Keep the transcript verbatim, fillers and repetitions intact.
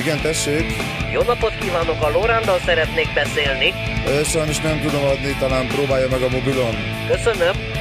Igen, tessék. Jó napot kívánok, a Lórándal szeretnék beszélni. Sajnos nem tudom adni, talán próbálja meg a mobilon. Köszönöm.